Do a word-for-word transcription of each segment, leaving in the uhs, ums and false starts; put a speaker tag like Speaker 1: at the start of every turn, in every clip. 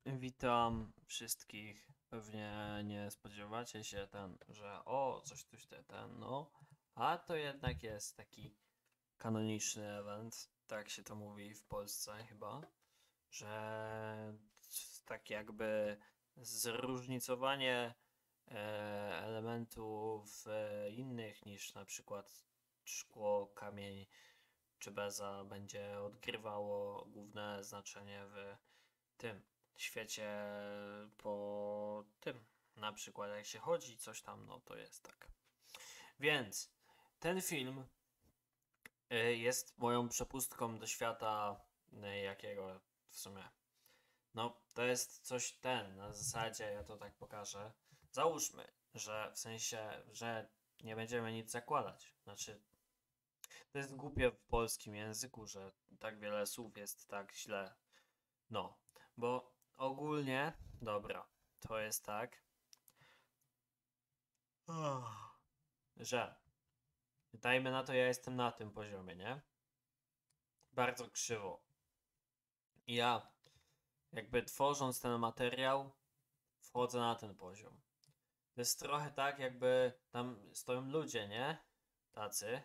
Speaker 1: Witam wszystkich. Pewnie nie spodziewacie się ten, że o, coś tuś te, ten, no. A to jednak jest taki kanoniczny event, tak się to mówi w Polsce chyba, że tak jakby zróżnicowanie e, elementów e, innych niż na przykład szkło, kamień czy beza będzie odgrywało główne znaczenie w tym świecie po tym. Na przykład jak się chodzi, coś tam, no to jest tak. Więc ten film y, jest moją przepustką do świata y, jakiego w sumie. No, to jest coś ten, na zasadzie, ja to tak pokażę. Załóżmy, że w sensie, że nie będziemy nic zakładać. Znaczy, to jest głupie w polskim języku, że tak wiele słów jest tak źle. No, bo ogólnie, dobra, to jest tak, że dajmy na to, ja jestem na tym poziomie, nie? Bardzo krzywo. I ja, jakby tworząc ten materiał, wchodzę na ten poziom. To jest trochę tak, jakby tam stoją ludzie, nie? Tacy.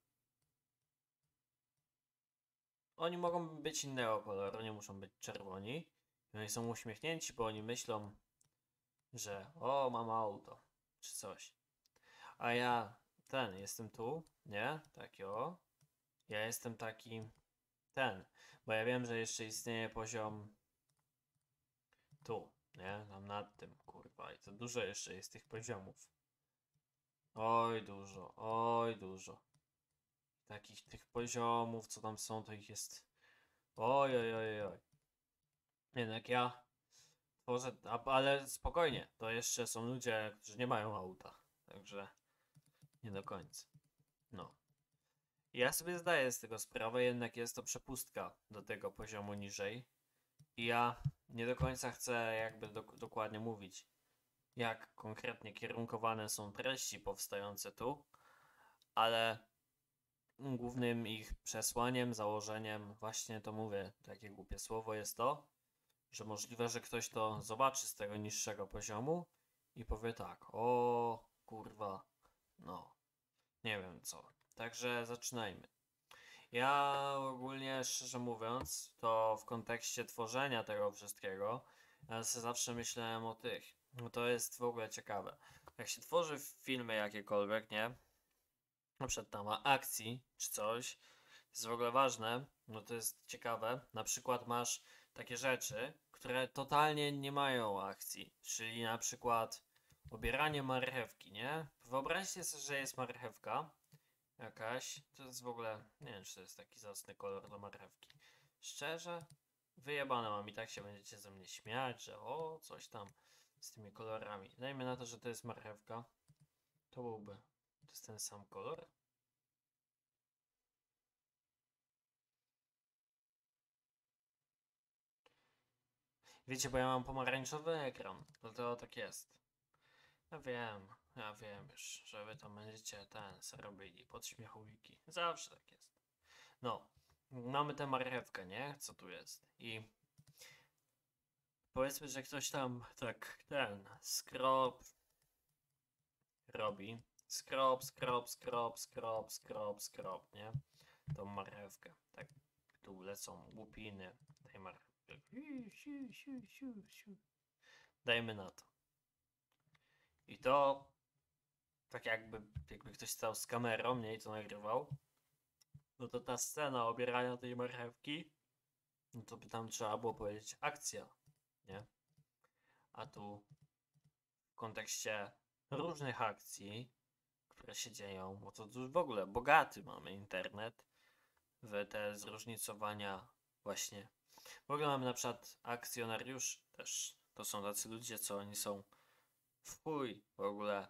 Speaker 1: Oni mogą być innego koloru, nie muszą być czerwoni. I oni są uśmiechnięci, bo oni myślą, że o, mam auto, czy coś. A ja, ten, jestem tu, nie? Taki o. Ja jestem taki, ten, bo ja wiem, że jeszcze istnieje poziom tu, nie? Tam nad tym, kurwa. I to dużo jeszcze jest tych poziomów. Oj, dużo, oj, dużo. Takich tych poziomów, co tam są, to ich jest. Oj, oj, oj, oj. Jednak ja tworzę, a- ale spokojnie, to jeszcze są ludzie, którzy nie mają auta. Także nie do końca. No. Ja sobie zdaję z tego sprawę, jednak jest to przepustka do tego poziomu niżej. I ja nie do końca chcę jakby dok dokładnie mówić, jak konkretnie kierunkowane są treści powstające tu, ale głównym ich przesłaniem, założeniem, właśnie to mówię, takie głupie słowo jest to, że możliwe, że ktoś to zobaczy z tego niższego poziomu i powie tak, o kurwa, no, nie wiem co. Także zaczynajmy. Ja ogólnie, szczerze mówiąc, to w kontekście tworzenia tego wszystkiego, ja sobie zawsze myślałem o tych. No to jest w ogóle ciekawe. Jak się tworzy filmy jakiekolwiek, nie? Na przykład tam ma akcji czy coś, to jest w ogóle ważne, no to jest ciekawe. Na przykład masz takie rzeczy, które totalnie nie mają akcji, czyli na przykład obieranie marchewki, nie? Wyobraźcie sobie, że jest marchewka jakaś. To jest w ogóle. Nie wiem, czy to jest taki zacny kolor do marchewki. Szczerze, wyjebane mam i tak się będziecie ze mnie śmiać, że o, coś tam z tymi kolorami. Dajmy na to, że to jest marchewka. To byłby. To jest ten sam kolor. Wiecie, bo ja mam pomarańczowy ekran. Dlatego tak jest. Ja wiem, ja wiem już, że wy tam będziecie ten se robili podśmiechowiki. Zawsze tak jest. No, mamy tę marchewkę, nie? Co tu jest? I powiedzmy, że ktoś tam tak ten skrop robi. Skrop, skrop, skrop, skrop, skrop, skrop, nie? Tą marchewkę. Tak tu lecą łupiny tej marchewki. Siu, siu, siu, siu. Dajmy na to. I to tak jakby, jakby ktoś stał z kamerą, nie? I to nagrywał. No to ta scena obierania tej marchewki, no to by tam trzeba było powiedzieć akcja, nie? A tu w kontekście różnych akcji, które się dzieją, bo to już w ogóle bogaty mamy internet w te zróżnicowania właśnie. W ogóle mamy na przykład akcjonariuszy też. To są tacy ludzie, co oni są w chuj w ogóle.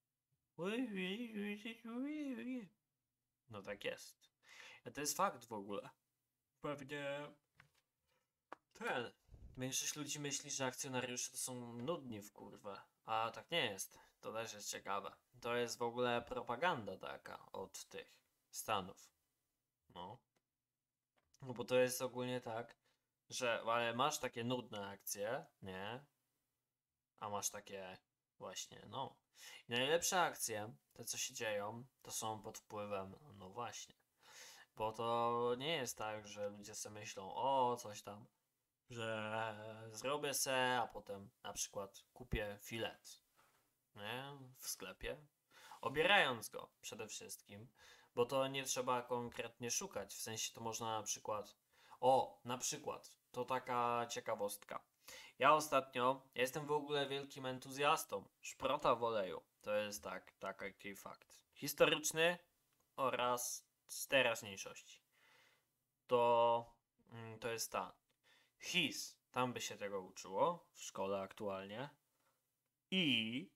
Speaker 1: No tak jest. A to jest fakt w ogóle. Pewnie ten. Większość ludzi myśli, że akcjonariusze to są nudni w kurwę. A tak nie jest. To też jest ciekawe. To jest w ogóle propaganda taka od tych Stanów. No. No bo to jest ogólnie tak, że ale masz takie nudne akcje, nie? A masz takie właśnie, no. I najlepsze akcje, te co się dzieją, to są pod wpływem, no właśnie. Bo to nie jest tak, że ludzie sobie myślą, o coś tam, że zrobię se, a potem na przykład kupię filet, nie? W sklepie, obierając go przede wszystkim, bo to nie trzeba konkretnie szukać, w sensie to można na przykład, o, na przykład, to taka ciekawostka. Ja ostatnio, ja jestem w ogóle wielkim entuzjastą szprota w oleju. To jest tak, taki fakt. Historyczny oraz z teraźniejszości. To, mm, to jest ta. His, tam by się tego uczyło w szkole aktualnie. I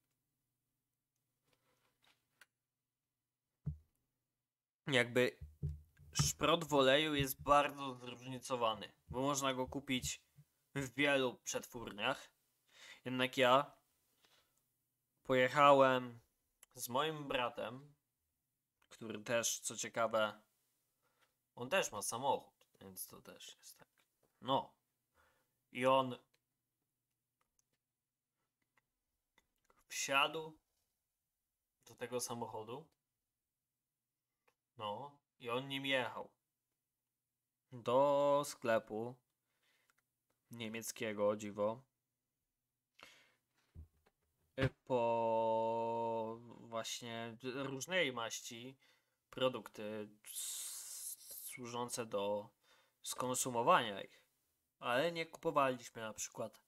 Speaker 1: jakby szprot w oleju jest bardzo zróżnicowany, bo można go kupić w wielu przetwórniach. Jednak ja pojechałem z moim bratem, który też, co ciekawe, on też ma samochód, więc to też jest tak. No. I on wsiadł do tego samochodu. No. I on nim jechał do sklepu niemieckiego, o dziwo. Po właśnie różnej maści produkty służące do skonsumowania ich. Ale nie kupowaliśmy na przykład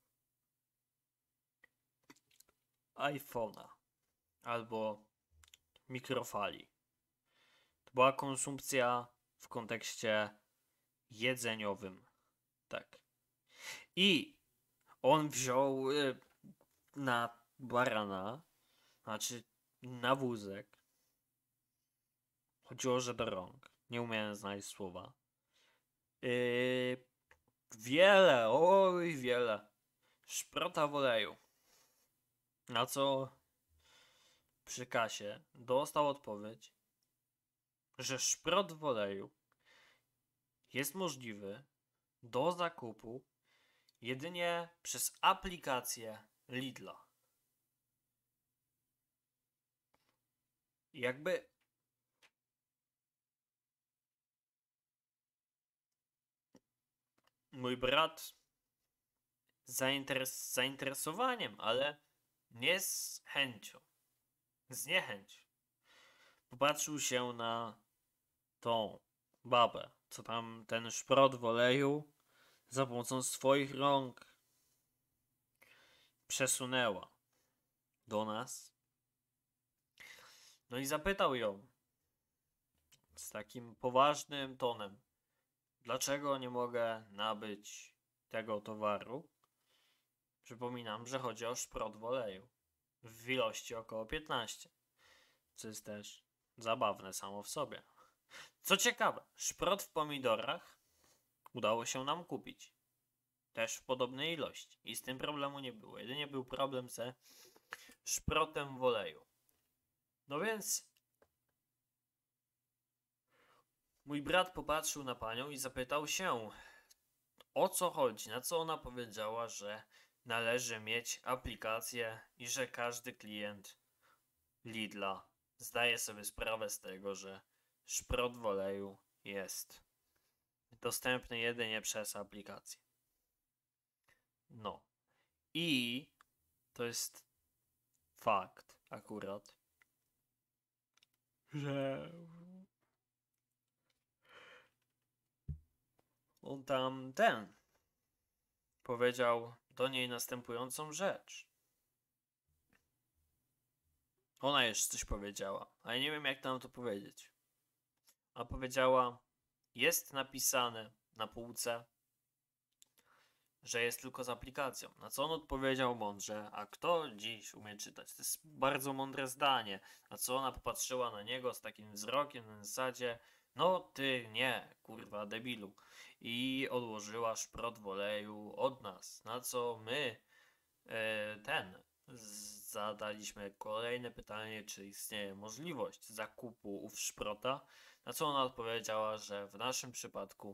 Speaker 1: iPhone'a albo mikrofali. To była konsumpcja w kontekście jedzeniowym. Tak. I on wziął y, na barana, znaczy na wózek. Chodziło, że do rąk. Nie umiałem znaleźć słowa. Yy, wiele, oj wiele. Szprota w oleju. Na co przy kasie dostał odpowiedź, że szprot w oleju jest możliwy do zakupu jedynie przez aplikację Lidla. Jakby mój brat zainteres- z zainteresowaniem, ale nie z chęcią, z niechęcią popatrzył się na tą babę, co tam ten szprot w oleju za pomocą swoich rąk przesunęła do nas. No i zapytał ją z takim poważnym tonem, dlaczego nie mogę nabyć tego towaru? Przypominam, że chodzi o szprot w oleju w ilości około piętnaście, co jest też zabawne samo w sobie. Co ciekawe, szprot w pomidorach udało się nam kupić. Też w podobnej ilości. I z tym problemu nie było. Jedynie był problem ze szprotem w oleju. No więc mój brat popatrzył na panią i zapytał się, o co chodzi, na co ona powiedziała, że należy mieć aplikację i że każdy klient Lidla zdaje sobie sprawę z tego, że szprot w oleju jest dostępny jedynie przez aplikację. No. I to jest fakt akurat, że on tam ten powiedział do niej następującą rzecz. Ona jeszcze coś powiedziała, ale nie wiem jak nam to powiedzieć. A powiedziała, jest napisane na półce, że jest tylko z aplikacją. Na co on odpowiedział mądrze, a kto dziś umie czytać? To jest bardzo mądre zdanie. Na co ona popatrzyła na niego z takim wzrokiem na zasadzie, no ty nie, kurwa debilu. I odłożyła szprot w oleju od nas. Na co my e, ten zadaliśmy kolejne pytanie, czy istnieje możliwość zakupu ów szprota. Na co ona odpowiedziała, że w naszym przypadku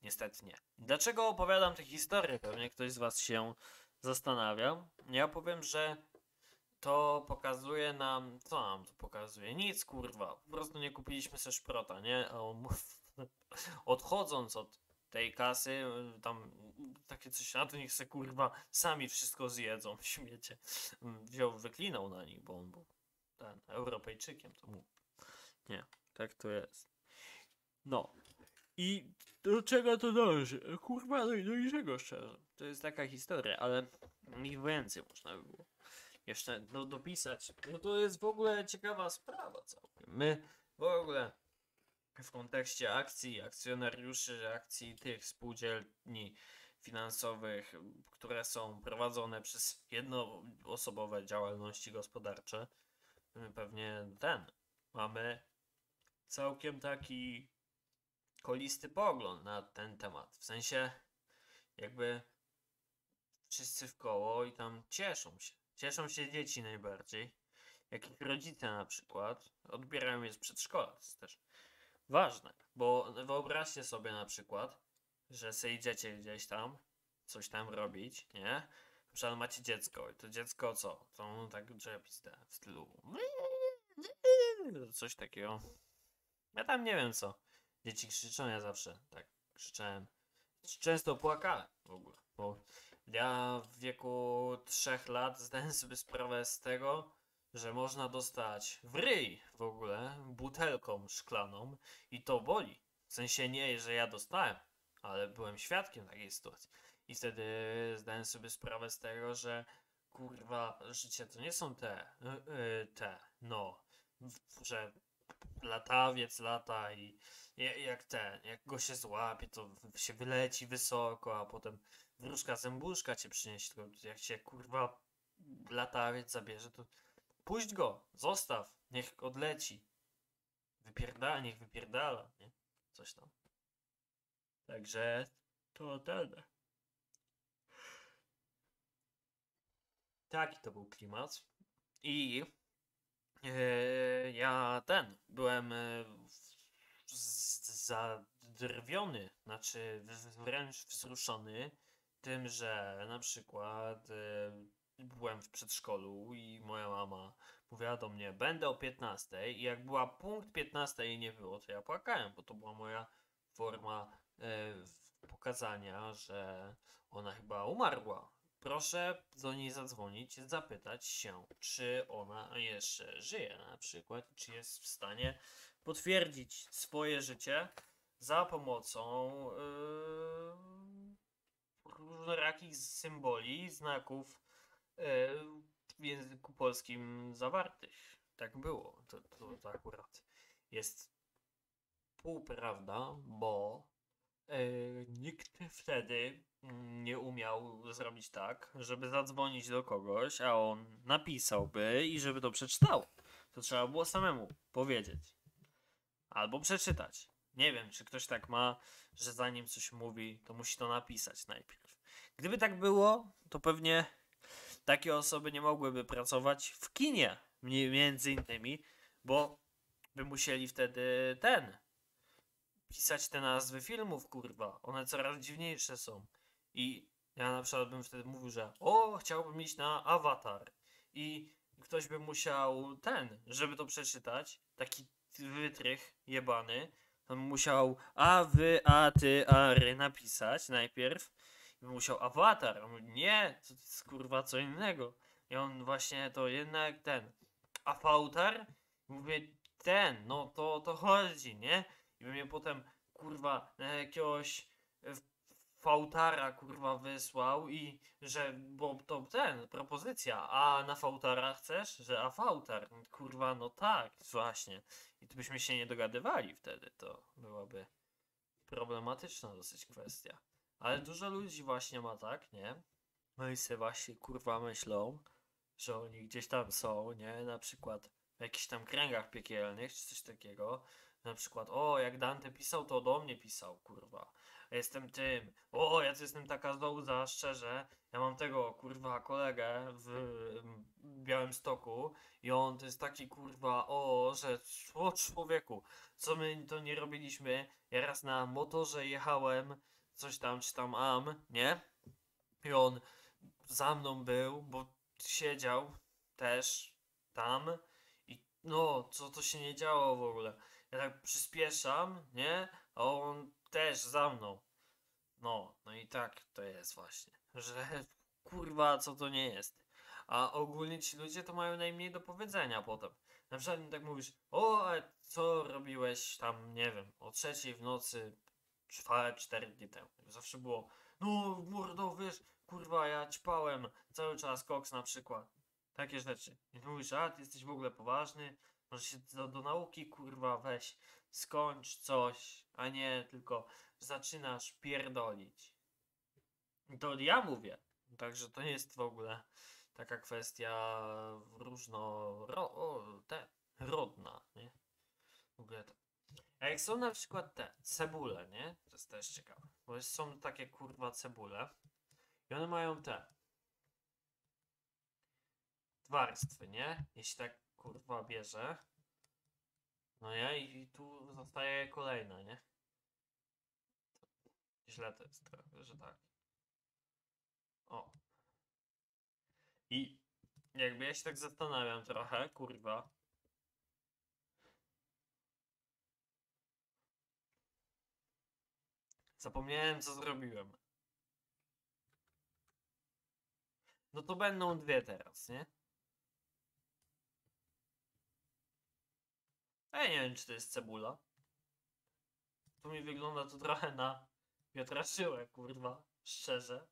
Speaker 1: Niestety nie. Dlaczego opowiadam tę historię? Pewnie ktoś z was się zastanawia. Ja powiem, że to pokazuje nam... Co nam to pokazuje? Nic, kurwa. Po prostu nie kupiliśmy sobie szprota, nie? A on odchodząc od tej kasy, tam takie coś, a to niech se kurwa sami wszystko zjedzą, śmiecie. Wziął, wyklinał na nich, bo on był ten, Europejczykiem, to mu. Nie, tak to jest. No. I do czego to dąży? Kurwa, no i do niczego szczerze. To jest taka historia, ale ich więcej można by było jeszcze no, dopisać. No to jest w ogóle ciekawa sprawa całkiem. My w ogóle w kontekście akcji, akcjonariuszy, akcji tych spółdzielni finansowych, które są prowadzone przez jednoosobowe działalności gospodarcze, my pewnie ten mamy całkiem taki kolisty pogląd na ten temat. W sensie jakby wszyscy w koło i tam cieszą się. Cieszą się dzieci najbardziej. Jak ich rodzice na przykład odbierają je z przedszkola. To jest też ważne, bo wyobraźcie sobie na przykład, że sobie idziecie gdzieś tam, coś tam robić, nie? Na przykład macie dziecko i to dziecko co? To no, tak drzepiste w stylu coś takiego. Ja tam nie wiem co. Dzieci krzyczą, ja zawsze tak krzyczałem. Często płakałem w ogóle, bo ja w wieku trzech lat zdałem sobie sprawę z tego, że można dostać w ryj w ogóle butelką szklaną i to boli. W sensie nie, że ja dostałem, ale byłem świadkiem takiej sytuacji. I wtedy zdałem sobie sprawę z tego, że kurwa, życie to nie są te, yy, te, no, że latawiec lata i jak ten, jak go się złapie, to się wyleci wysoko, a potem wróżka zębuszka cię przyniesie, tylko jak cię kurwa latawiec zabierze, to puść go, zostaw, niech odleci. Wypierdala, niech wypierdala, nie? Coś tam. Także to ten. Taki to był klimat. I yy, ja ten, byłem yy, zadrwiony, znaczy wręcz wzruszony tym, że na przykład yy, byłem w przedszkolu i moja mama mówiła do mnie, będę o piętnastej i jak była punkt piętnastej i nie było, to ja płakałem, bo to była moja forma yy, pokazania, że ona chyba umarła. Proszę do niej zadzwonić, zapytać się, czy ona jeszcze żyje na przykład, czy jest w stanie potwierdzić swoje życie za pomocą yy, różnorakich symboli, znaków yy, w języku polskim zawartych. Tak było. To, to, to akurat jest półprawda, bo yy, nikt wtedy nie umiał zrobić tak, żeby zadzwonić do kogoś, a on napisałby i żeby to przeczytał. To trzeba było samemu powiedzieć. Albo przeczytać. Nie wiem, czy ktoś tak ma, że zanim coś mówi, to musi to napisać najpierw. Gdyby tak było, to pewnie takie osoby nie mogłyby pracować w kinie, między innymi, bo by musieli wtedy ten pisać te nazwy filmów, kurwa. One coraz dziwniejsze są. I ja na przykład bym wtedy mówił, że o, chciałbym iść na Avatar. I ktoś by musiał ten, żeby to przeczytać, taki wytrych jebany, to by musiał a, wy, a, ty, a, ry napisać najpierw. I by musiał awatar. A mówi, nie, to jest kurwa co innego. I on właśnie to jednak ten, afautar? Mówię, ten, no to o to chodzi, nie? I by mnie potem kurwa na jakiegoś fautara kurwa wysłał i że, bo to ten, propozycja, a na fautara chcesz? Że a fautar, kurwa no tak, właśnie. I to byśmy się nie dogadywali wtedy, to byłaby problematyczna dosyć kwestia. Ale dużo ludzi właśnie ma tak, nie? No i se właśnie kurwa myślą, że oni gdzieś tam są, nie? Na przykład w jakichś tam kręgach piekielnych, czy coś takiego. Na przykład, o, jak Dante pisał, to do mnie pisał, kurwa. ja jestem tym, o, ja to jestem taka zołza, szczerze, ja mam tego, kurwa, kolegę w Białymstoku i on to jest taki, kurwa, o, że, o, człowieku, co my to nie robiliśmy, ja raz na motorze jechałem, coś tam, czy tam am, nie? I on za mną był, bo siedział też tam i no, co to się nie działo w ogóle. Ja tak przyspieszam, nie? A on też za mną. No, no i tak to jest właśnie, że kurwa, co to nie jest. A ogólnie ci ludzie to mają najmniej do powiedzenia potem. Na przykład im tak mówisz, o, a co robiłeś tam, nie wiem, o trzeciej w nocy, czwarte, cztery dni temu. Zawsze było, no mordo, wiesz, kurwa, ja ćpałem cały czas koks na przykład. Takie rzeczy. I ty mówisz, a ty jesteś w ogóle poważny, może się do, do nauki, kurwa, weź, skończ coś, a nie tylko zaczynasz pierdolić. I to ja mówię. Także to nie jest w ogóle taka kwestia różno... Ro, o, te, rodna, nie? W ogóle to. A jak są na przykład te cebule, nie? To jest też ciekawe. Bo są takie kurwa cebule i one mają te warstwy, nie? Jeśli tak kurwa bierze, no nie? I tu zostaje kolejna, nie? Źle to jest trochę, że tak. O. I jakby ja się tak zastanawiam trochę, kurwa. Zapomniałem, co zrobiłem. No to będą dwie teraz, nie? A ja nie wiem, czy to jest cebula. Tu mi wygląda to trochę na Piotraszyłę, kurwa. Szczerze.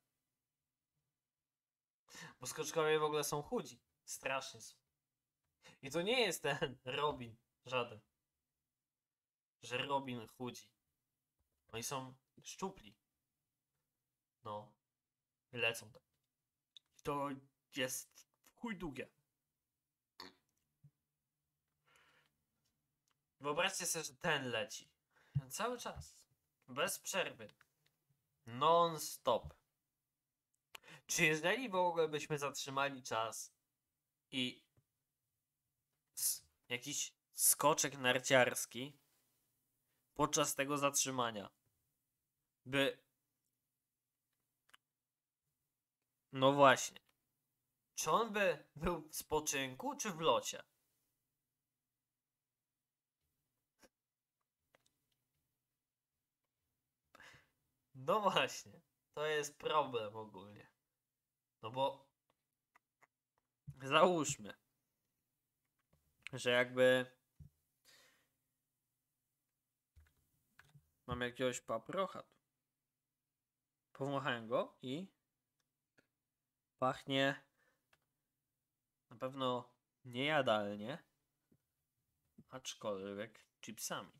Speaker 1: Bo skoczkowie w ogóle są chudzi. Strasznie są. I to nie jest ten Robin. Żaden. Że Robin chudzi. Oni są szczupli. No. Lecą tak. To jest w chuj długie. Wyobraźcie sobie, że ten leci. Cały czas. Bez przerwy. Non-stop. Czy jeżeli w ogóle byśmy zatrzymali czas i jakiś skoczek narciarski podczas tego zatrzymania by... No właśnie. Czy on by był w spoczynku, czy w locie? No właśnie. To jest problem ogólnie. No bo załóżmy, że jakby mam jakiegoś paprocha tu. Powąchałem go i pachnie na pewno niejadalnie, aczkolwiek chipsami.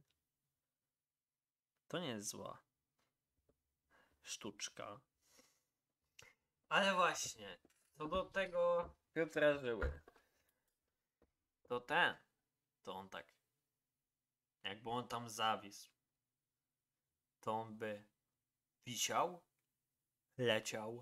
Speaker 1: To nie jest zła sztuczka. Ale właśnie, co do tego Piotra Żyły, to ten, to on tak, jakby on tam zawisł, to on by wisiał, leciał,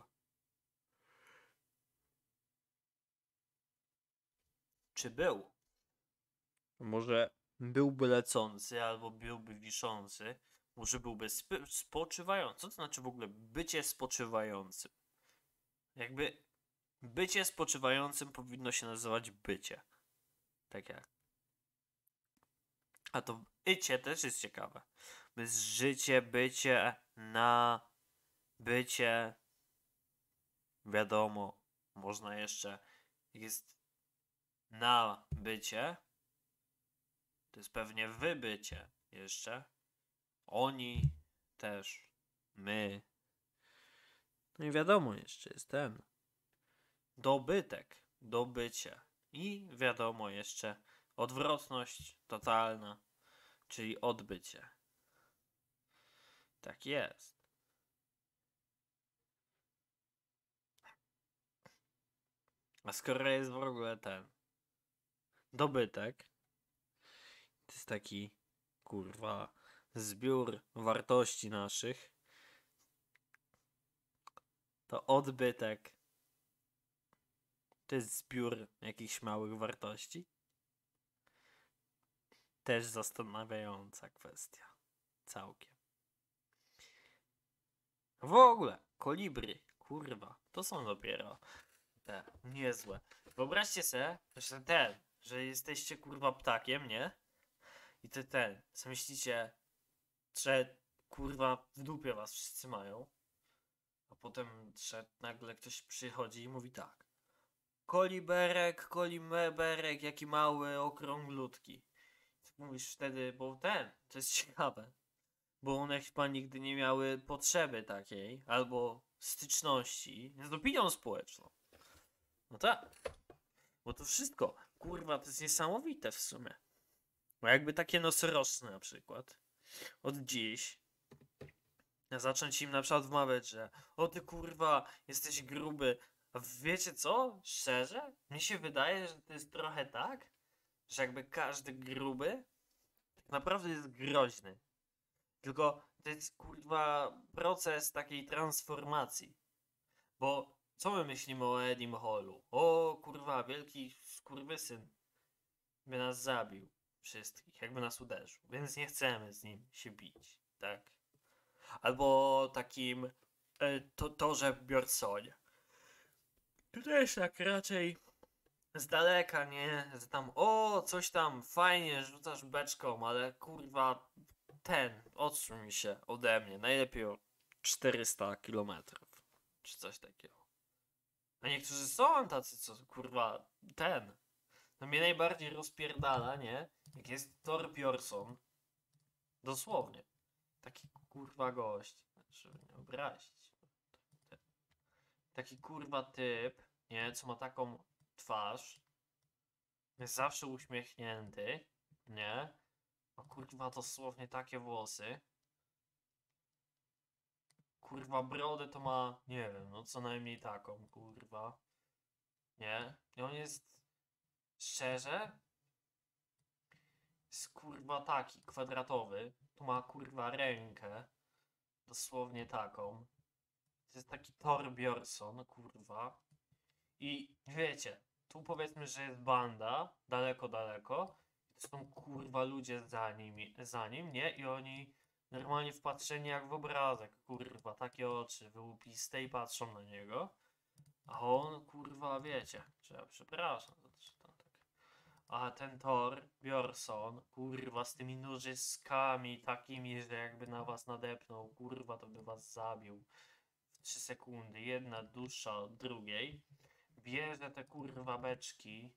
Speaker 1: czy był? Może byłby lecący, albo byłby wiszący, może byłby spoczywający. Co to znaczy w ogóle bycie spoczywającym? Jakby bycie spoczywającym powinno się nazywać bycie. Tak jak. A to bycie też jest ciekawe. To jest życie, bycie, na bycie. Wiadomo, można jeszcze. Jest na bycie. To jest pewnie wybycie jeszcze. Oni też. My. No i wiadomo, jeszcze jest ten. Dobytek. Dobycie. I wiadomo jeszcze odwrotność totalna, czyli odbycie. Tak jest. A skoro jest w ogóle ten dobytek, to jest taki kurwa zbiór wartości naszych, to odbytek to jest zbiór jakichś małych wartości? Też zastanawiająca kwestia. Całkiem. W ogóle, kolibry, kurwa, to są dopiero te niezłe. Wyobraźcie sobie, że ten, że jesteście kurwa ptakiem, nie? I ty ten, co myślicie, że kurwa w dupie was wszyscy mają, a potem, że nagle ktoś przychodzi i mówi tak. Koliberek, koliberek, jaki mały, okrąglutki. Mówisz wtedy, bo ten, to jest ciekawe. Bo one chyba nigdy nie miały potrzeby takiej, albo styczności z opinią społeczną. No tak. Bo to wszystko, kurwa, to jest niesamowite w sumie. Bo jakby takie nosorożce na przykład, od dziś, zacząć im na przykład wmawiać, że o ty kurwa, jesteś gruby. A wiecie co? Szczerze? Mi się wydaje, że to jest trochę tak, że jakby każdy gruby tak naprawdę jest groźny. Tylko to jest kurwa proces takiej transformacji. Bo co my myślimy o Edim Hallu? O kurwa, wielki skurwysyn by nas zabił wszystkich, jakby nas uderzył. Więc nie chcemy z nim się bić, tak? Albo takim e, to, Torze Bjornsonie. To też tak raczej z daleka, nie? Że tam o, coś tam fajnie rzucasz beczką, ale kurwa ten, odsuń się ode mnie, najlepiej o czterysta kilometrów, czy coś takiego. A niektórzy są tacy, co kurwa, ten. No mnie najbardziej rozpierdala, nie? Jak jest Thor Bjornsson. Dosłownie. Taki kurwa gość. Żeby nie obrazić. Taki kurwa typ, nie? Co ma taką twarz. Jest zawsze uśmiechnięty, nie? Ma kurwa dosłownie takie włosy. Kurwa brodę to ma, nie wiem, no co najmniej taką, kurwa. Nie? I on jest, szczerze, jest kurwa taki, kwadratowy. Tu ma kurwa rękę. Dosłownie taką. To jest taki Thor Bjornsson, kurwa. I wiecie, tu powiedzmy, że jest banda, daleko, daleko. To są kurwa ludzie za nim, za nim, nie? I oni normalnie wpatrzeni jak w obrazek, kurwa, takie oczy wyłupiste i patrzą na niego. A on, kurwa, wiecie, że ja przepraszam, że tam tak. A ten Thor Bjornsson, kurwa, z tymi nożyskami takimi, że jakby na was nadepnął, kurwa, to by was zabił w trzy sekundy, jedna dłuższa od drugiej. Bierze te kurwa beczki,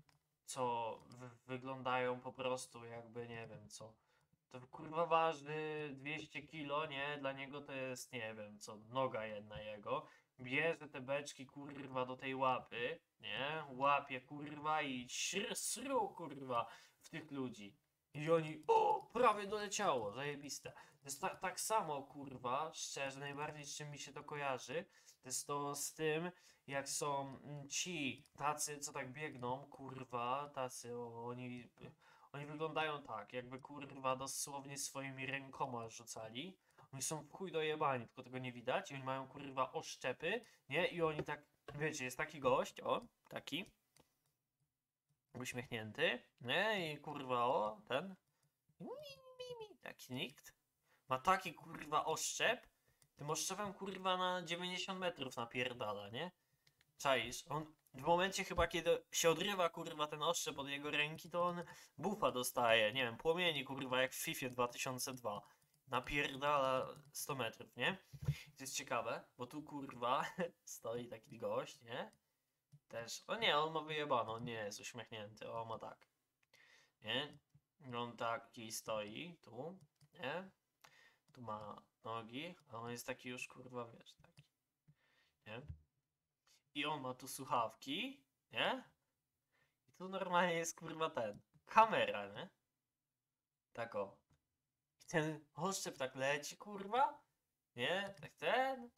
Speaker 1: co wyglądają po prostu jakby, nie wiem co. To kurwa waży dwieście kilo, nie? Dla niego to jest, nie wiem co, noga jedna jego. Bierze te beczki kurwa do tej łapy, nie? Łapie kurwa i śr, sru kurwa w tych ludzi. I oni, o, prawie doleciało, zajebiste. To jest tak, tak samo kurwa, szczerze, najbardziej z czym mi się to kojarzy, to jest to z tym, jak są ci tacy, co tak biegną, kurwa, tacy, o, oni, oni wyglądają tak, jakby kurwa dosłownie swoimi rękoma rzucali. Oni są w chuj dojebani, tylko tego nie widać i oni mają kurwa oszczepy, nie? I oni tak, wiecie, jest taki gość, o, taki, uśmiechnięty, nie? I kurwa, o, ten, mi, mi, mi, taki nikt. Ma taki kurwa oszczep, tym oszczepem kurwa na dziewięćdziesiąt metrów napierdala, nie? Czaisz? On w momencie chyba, kiedy się odrywa kurwa ten oszczep od jego ręki, to on bufa dostaje, nie wiem, płomieni kurwa jak w FIFA dwa tysiące dwa. Napierdala sto metrów, nie? I to jest ciekawe, bo tu kurwa stoi taki gość, nie? Też, o nie, on ma wyjebane, on nie jest uśmiechnięty, on ma tak, nie? On taki stoi, tu, nie? Tu ma nogi, a on jest taki już kurwa, wiesz, taki, nie? I on ma tu słuchawki, nie? I tu normalnie jest kurwa ten, kamera, nie? Tak o. I ten oszczep tak leci, kurwa, nie? Tak ten.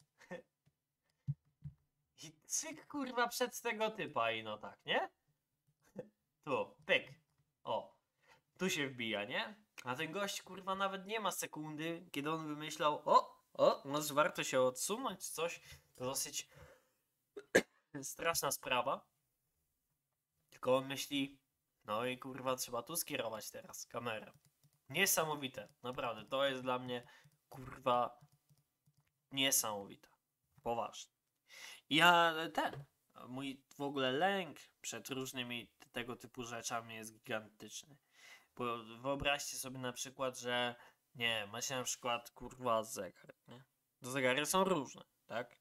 Speaker 1: I cyk, kurwa, przed tego typa i no tak, nie? Tu, pyk. O. Tu się wbija, nie? A ten gość, kurwa, nawet nie ma sekundy, kiedy on wymyślał, o, o, może warto się odsunąć, coś. To dosyć straszna sprawa. Tylko on myśli, no i kurwa, trzeba tu skierować teraz kamerę. Niesamowite, naprawdę. To jest dla mnie, kurwa, niesamowite. Poważnie. Ja ten, mój w ogóle lęk przed różnymi tego typu rzeczami jest gigantyczny. Bo wyobraźcie sobie na przykład, że nie, macie na przykład kurwa zegar, nie? To zegary są różne, tak?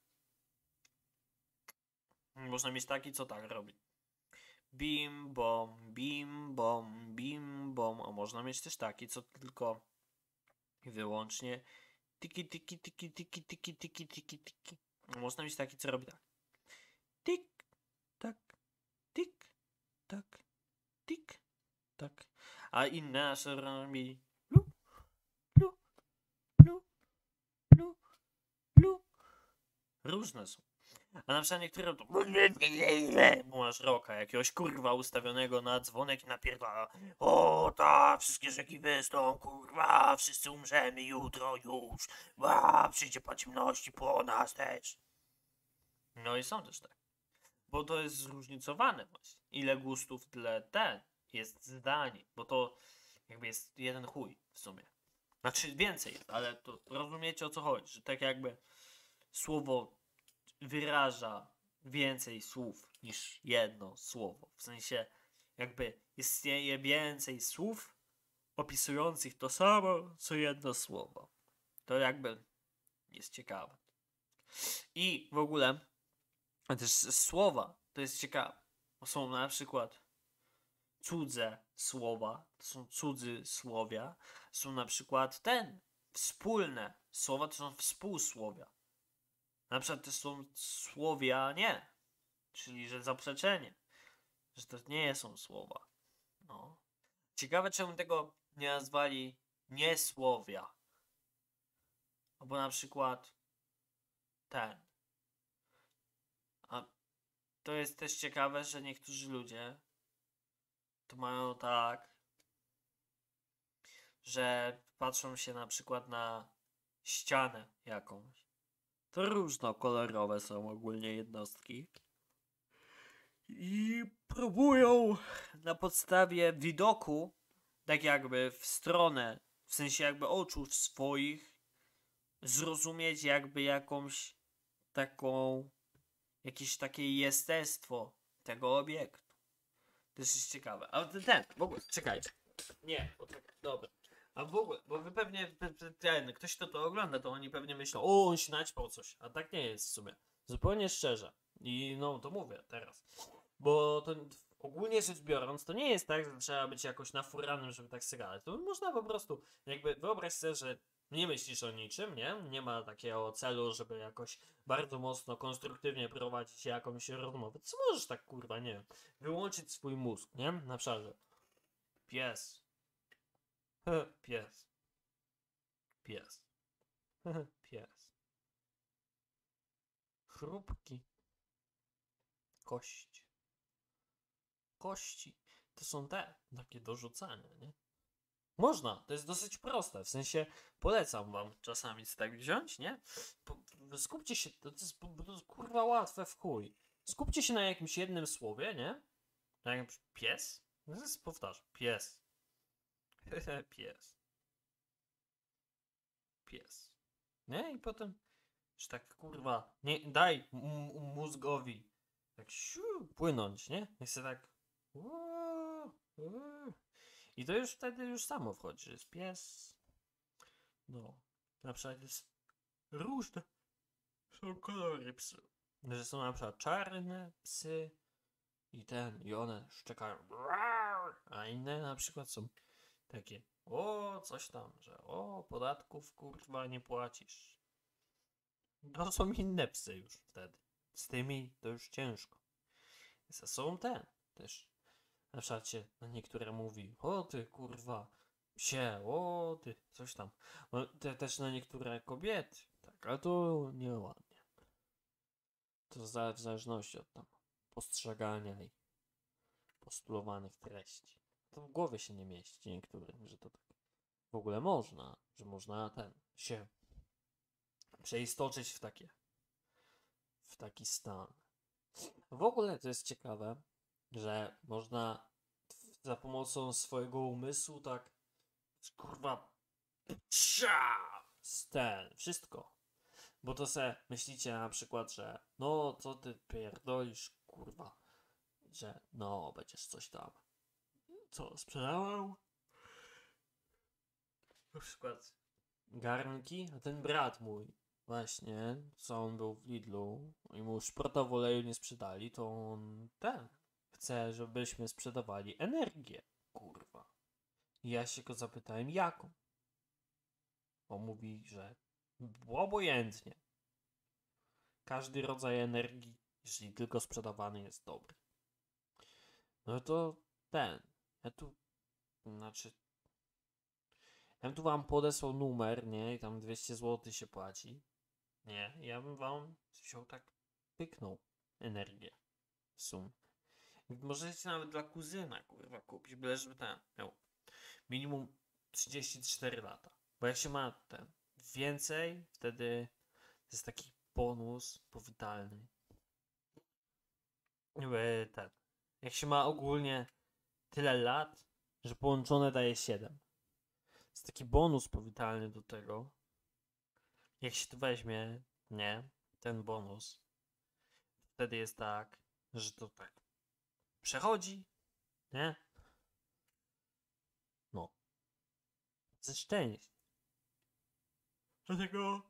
Speaker 1: Można mieć taki, co tak robi. Bim, bom, bim, bom, bim, bom. A można mieć też taki, co tylko i wyłącznie tiki, tiki, tiki, tiki, tiki, tiki, tiki, tiki. A można mieć taki, co robi tak. Tik, tak, tik, tak, tik, tak. A inne aż robi plu, plu, plu, plu, plu. Różne są. A na przykład niektóre to bo masz roka jakiegoś kurwa ustawionego na dzwonek i napierdala. O tak, wszystkie rzeki wystą, kurwa, wszyscy umrzemy jutro już. Ła, przyjdzie po ciemności po nas też. No i są też tak. Bo to jest zróżnicowane właśnie. Ile gustów, tyle ten jest zdanie. Bo to jakby jest jeden chuj w sumie. Znaczy więcej jest, ale to rozumiecie, o co chodzi. Że tak jakby słowo wyraża więcej słów niż jedno słowo. W sensie jakby istnieje więcej słów opisujących to samo, co jedno słowo. To jakby jest ciekawe. I w ogóle też słowa to jest ciekawe. Bo są na przykład cudze słowa, to są cudzy słowia, są na przykład ten, wspólne słowa to są współsłowia. Na przykład to są słowia nie, czyli że zaprzeczenie, że to nie są słowa. No. Ciekawe, czemu tego nie nazwali niesłowia. Albo na przykład ten. A to jest też ciekawe, że niektórzy ludzie to mają tak, że patrzą się na przykład na ścianę jakąś. To różnokolorowe są ogólnie jednostki. I próbują na podstawie widoku, tak jakby w stronę, w sensie jakby oczu swoich, zrozumieć jakby jakąś taką, jakieś takie jestestwo tego obiektu. To jest ciekawe. Ale ten, w ogóle, czekajcie. Nie, bo tak, dobra. A w ogóle, bo wy pewnie, ten, ktoś kto to ogląda, to oni pewnie myślą, o, on się naćpał coś. A tak nie jest w sumie. Zupełnie szczerze. I no, to mówię teraz. Bo to ogólnie rzecz biorąc, to nie jest tak, że trzeba być jakoś nafuranym, żeby tak sobie gadać. To można po prostu, jakby wyobraź sobie, że nie myślisz o niczym, nie? Nie ma takiego celu, żeby jakoś bardzo mocno, konstruktywnie prowadzić jakąś rozmowę. Co możesz tak, kurwa, nie wiem, wyłączyć swój mózg, nie? Na przykład, że pies. Pies. Pies. Pies. Chrupki. Kość. Kości. To są te, takie do rzucania, nie? Można, to jest dosyć proste, w sensie polecam wam czasami tak wziąć, nie? Po, skupcie się, to jest, to jest kurwa łatwe w chuj. Skupcie się na jakimś jednym słowie, nie? Na jakimś pies? Powtarzam, pies. Pies. Pies. Nie? I potem, że tak kurwa, nie, daj mózgowi tak siu, płynąć, nie? Niech się tak uuu, uuu. I to już wtedy już samo wchodzi, że jest pies. No. Na przykład jest różne. Są kolory psy. Że są na przykład czarne psy i ten, i one szczekają. A inne na przykład są takie, o, coś tam, że o, podatków kurwa nie płacisz. To są inne psy już wtedy. Z tymi to już ciężko. Są te też. Na przykład się na niektóre mówi, o ty kurwa, psie, o ty, coś tam. No, te, też na niektóre kobiety, tak, ale to nieładnie. To za, w zależności od tam postrzegania i postulowanych treści. To w głowie się nie mieści niektórym, że to tak w ogóle można, że można ten się przeistoczyć w takie w taki stan. W ogóle to jest ciekawe, że można za pomocą swojego umysłu tak kurwa cia, ten, wszystko. Bo to se myślicie na przykład, że no co ty pierdolisz, kurwa, że no będziesz coś tam. Co, sprzedałem? Na przykład garnki, a ten brat mój właśnie, co on był w Lidlu i mu szprota w oleju nie sprzedali, to on ten chce, żebyśmy sprzedawali energię, kurwa. I ja się go zapytałem, jaką? On mówi, że obojętnie. Każdy rodzaj energii, jeśli tylko sprzedawany, jest dobry. No to ten, ja tu, znaczy, ja bym tu wam podesłał numer, nie, i tam dwieście złotych się płaci. Nie, ja bym wam wziął tak, pyknął energię w sumie. Możecie nawet dla kuzyna, kurwa, kupić, byle żeby ten miał minimum trzydzieści cztery lata. Bo jak się ma ten więcej, wtedy to jest taki bonus powitalny. Jakby ten. Jak się ma ogólnie tyle lat, że połączone daje siedem. Jest taki bonus powitalny do tego. Jak się tu weźmie, nie, ten bonus, wtedy jest tak, że to tak przechodzi, nie? No. Ze szczęścia. Dlatego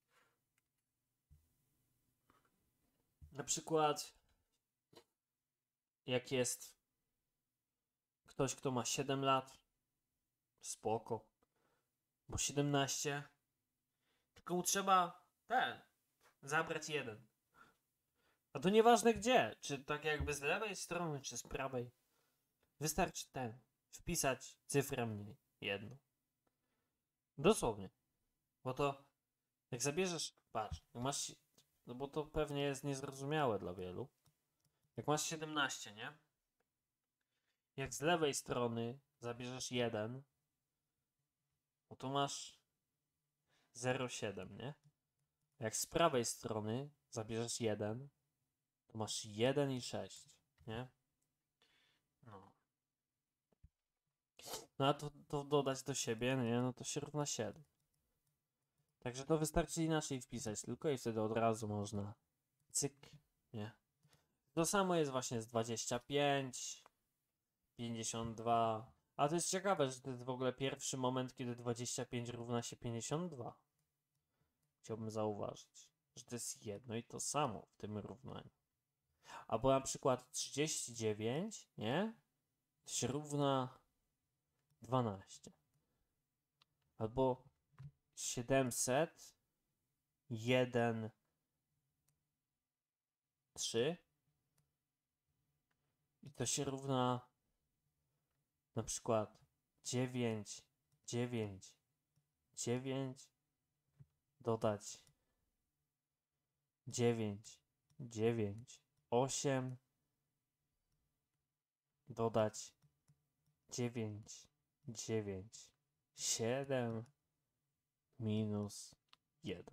Speaker 1: na przykład jak jest ktoś, kto ma siedem lat, spoko, bo siedemnaście, tylko mu trzeba ten, zabrać jeden. A to nieważne gdzie, czy tak jakby z lewej strony, czy z prawej. Wystarczy ten, wpisać cyfrę mniej, jedno. Dosłownie. Bo to, jak zabierzesz, patrz, jak masz, no bo to pewnie jest niezrozumiałe dla wielu. Jak masz siedemnaście, nie? Jak z lewej strony zabierzesz jeden, no to masz zero przecinek siedem, nie? Jak z prawej strony zabierzesz jeden, to masz jeden i sześć, nie? No. No a to, to dodać do siebie, nie? No to się równa siedem. Także to wystarczy inaczej wpisać tylko i wtedy od razu można cyk, nie? To samo jest właśnie z dwadzieścia pięć, pięćdziesiąt dwa. A to jest ciekawe, że to jest w ogóle pierwszy moment, kiedy dwadzieścia pięć równa się pięćdziesiąt dwa. Chciałbym zauważyć, że to jest jedno i to samo w tym równaniu. Albo na przykład trzydzieści dziewięć, nie? To się równa dwanaście. Albo siedemset jeden trzy i to się równa na przykład dziewięć dziewięć dziewięć dodać dziewięć dziewięć osiem dodać dziewięć dziewięć siedem minus jeden.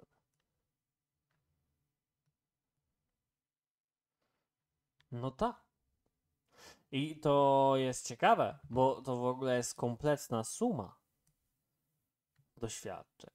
Speaker 1: No tak. I to jest ciekawe, bo to w ogóle jest kompletna suma doświadczeń.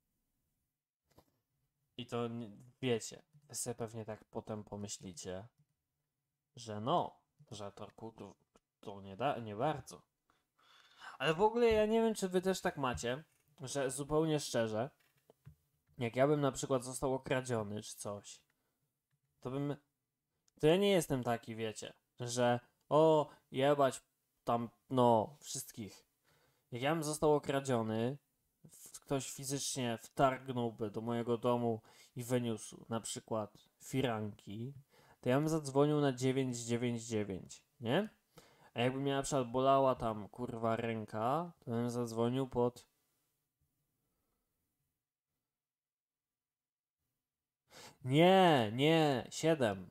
Speaker 1: I to wiecie, wy sobie pewnie tak potem pomyślicie, że no, że to, to, to nie, da, nie bardzo. Ale w ogóle ja nie wiem, czy wy też tak macie, że zupełnie szczerze, jak ja bym na przykład został okradziony czy coś, to bym, to ja nie jestem taki, wiecie, że o, jebać tam, no, wszystkich. Jak ja bym został okradziony, ktoś fizycznie wtargnąłby do mojego domu i wyniósł na przykład firanki, to ja bym zadzwonił na dziewięć dziewięć dziewięć, nie? A jakby mnie na przykład bolała tam, kurwa, ręka, to bym zadzwonił pod... Nie, nie, siedem.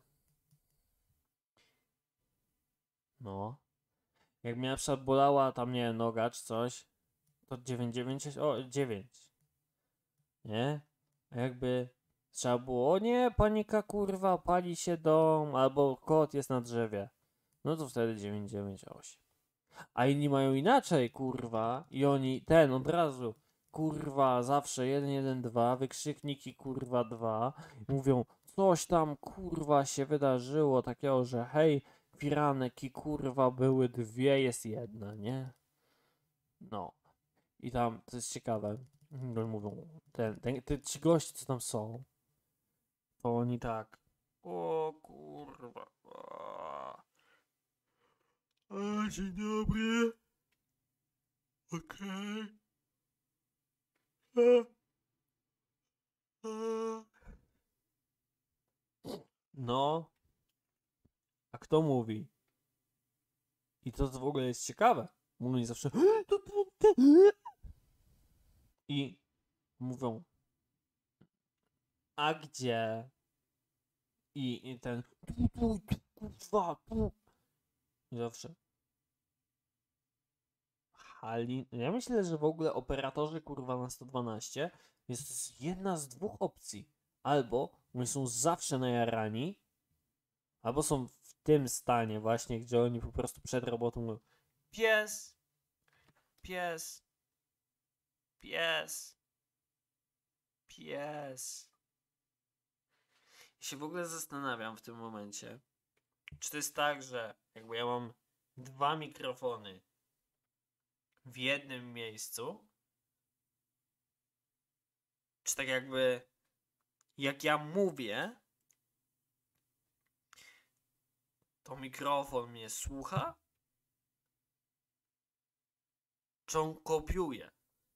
Speaker 1: No. Jak mnie na przykład bolała tam, nie wiem, noga czy coś, to dziewięć dziewięć, o, dziewięć. Nie? A jakby Trzeba było, nie, panika kurwa, pali się dom, albo kot jest na drzewie. No to wtedy dziewięć dziewięć osiem. A inni mają inaczej, kurwa, i oni ten od razu, kurwa, zawsze jeden jeden dwa, wykrzykniki kurwa dwa, mówią, coś tam kurwa się wydarzyło takiego, że hej, firanki kurwa były dwie, jest jedna, nie? No. I tam, to jest ciekawe, no mówią, ten, ten, te, ci goście, co tam są, to oni tak, o kurwa, a, a, dzień dobry, okej, a, a. No, a kto mówi? I to w ogóle jest ciekawe, bo oni zawsze i mówią, a gdzie? I, i ten kurwa, zawsze Halin. Ja myślę, że w ogóle operatorzy kurwa na sto dwanaście jest jedna z dwóch opcji. Albo oni są zawsze najarani, albo są w tym stanie właśnie, gdzie oni po prostu przed robotą mówią pies, pies, pies, pies. I się w ogóle zastanawiam w tym momencie, czy to jest tak, że jakby ja mam dwa mikrofony w jednym miejscu, czy tak jakby jak ja mówię, to mikrofon mnie słucha, czy on kopiuje?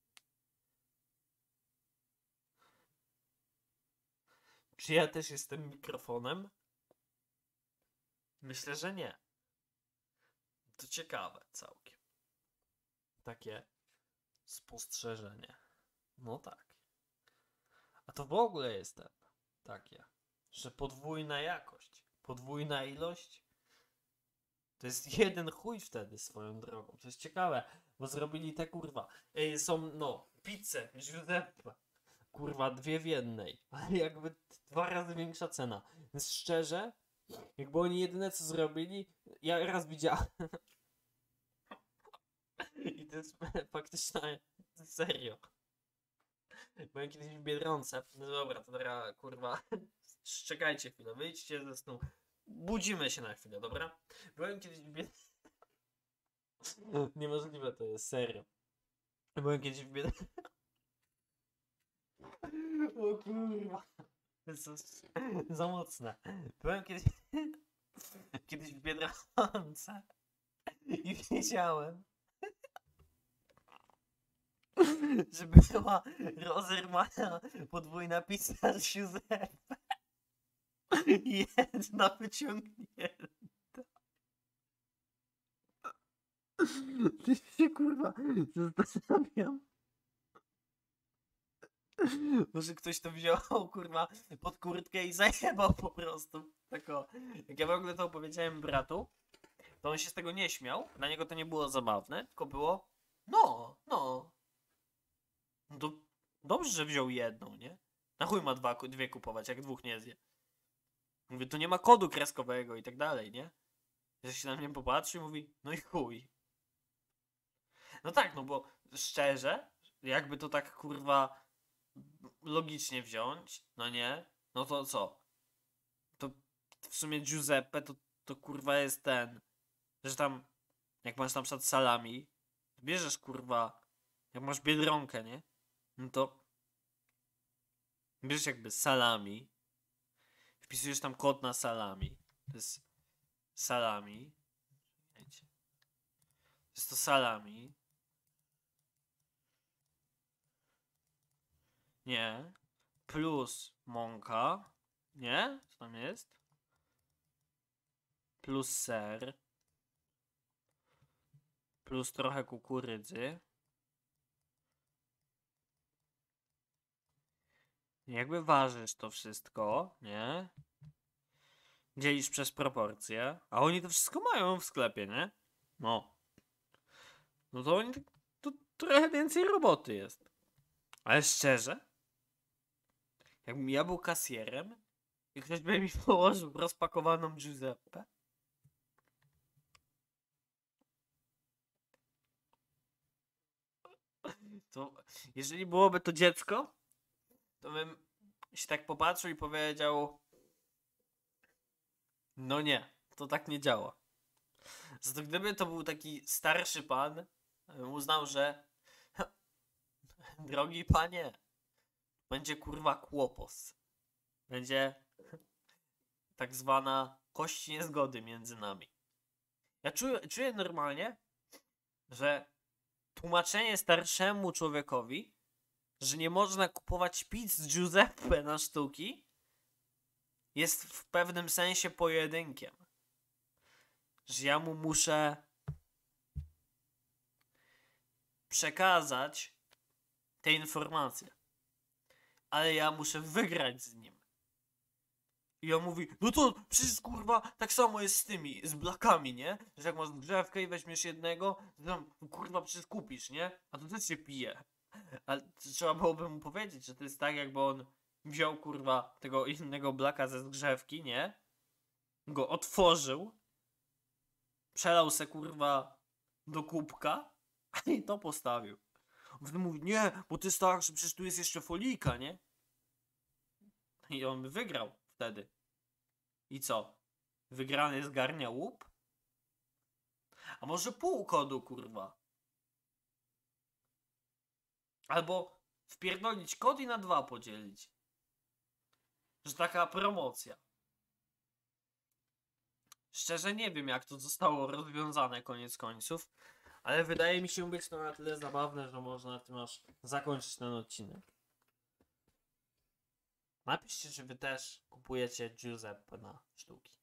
Speaker 1: Czy ja też jestem mikrofonem? Myślę, że nie. To ciekawe całkiem. Takie spostrzeżenie. No tak. A to w ogóle jest ten, takie, że podwójna jakość, podwójna ilość. To jest jeden chuj wtedy swoją drogą. To jest ciekawe, bo zrobili te kurwa. Ej, są, no, pizze, Giuseppe. Kurwa, dwie w jednej. Ale jakby dwa razy większa cena. Więc szczerze, jakby oni jedyne co zrobili, ja raz widziałem. I to jest faktycznie serio. Byłem kiedyś w Biedronce. No dobra, to teraz kurwa. Czekajcie chwilę, wyjdźcie ze snu. Budzimy się na chwilę, dobra? Byłem kiedyś w Biedronce. Niemożliwe to jest, serio. Byłem kiedyś w Biedronce. O kurwa. To jest za mocne. Byłem kiedyś. Kiedyś w Biedronce. I wiedziałem, że była rozerwana podwójna pizza z Giuseppe. Jedna wyciągnięta. Ty się kurwa zastanawiam. Może ktoś to wziął kurwa pod kurtkę i zajebał po prostu. Tako. Jak ja w ogóle to opowiedziałem bratu, to on się z tego nie śmiał. Dla niego to nie było zabawne, tylko było no, no. No to dobrze, że wziął jedną, nie? Na chuj ma dwa, dwie kupować, jak dwóch nie zje. Mówię, tu nie ma kodu kreskowego i tak dalej, nie? Że się na mnie popatrzy i mówi, no i chuj. No tak, no bo szczerze, jakby to tak kurwa logicznie wziąć, no nie? No to co? To w sumie Giuseppe to, to kurwa jest ten, że tam, jak masz na przykład salami, bierzesz kurwa, jak masz Biedronkę, nie? No to bierzesz jakby salami, wpisujesz tam kod na salami, to jest salami, to jest to salami, nie, plus mąka, nie? Co tam jest? Plus ser, plus trochę kukurydzy. Jakby ważysz to wszystko, nie? Dzielisz przez proporcje, a oni to wszystko mają w sklepie, nie? No. No to oni, to trochę więcej roboty jest. Ale szczerze, Jakbym ja był kasjerem i ktoś by mi położył rozpakowaną Giuseppe, to jeżeli byłoby to dziecko, to bym się tak popatrzył i powiedział: no nie, to tak nie działa. Zato gdyby to był taki starszy pan, bym uznał, że drogi panie, będzie kurwa kłopot. Będzie tak zwana kość niezgody między nami. Ja czuję, czuję normalnie, że tłumaczenie starszemu człowiekowi, że nie można kupować pizz Giuseppe na sztuki, jest w pewnym sensie pojedynkiem. Że ja mu muszę przekazać te informacje. Ale ja muszę wygrać z nim. I on mówi: no to przecież kurwa tak samo jest z tymi, z blakami, nie? Że jak masz grzewkę i weźmiesz jednego, to tam kurwa przecież kupisz, nie? A to też się pije. Ale trzeba byłoby mu powiedzieć, że to jest tak, jakby on wziął kurwa tego innego blaka ze zgrzewki, nie? Go otworzył, przelał se kurwa do kubka i to postawił. On wtedy mówi: nie, bo to jest tak, że przecież tu jest jeszcze folika, nie? I on by wygrał wtedy. I co? Wygrany zgarnia łup? A może pół kodu, kurwa? Albo wpierdolić kod i na dwa podzielić. Że taka promocja. Szczerze nie wiem, jak to zostało rozwiązane koniec końców, ale wydaje mi się być to na tyle zabawne, że można tym aż zakończyć ten odcinek. Napiszcie, czy wy też kupujecie Giuseppe na sztuki.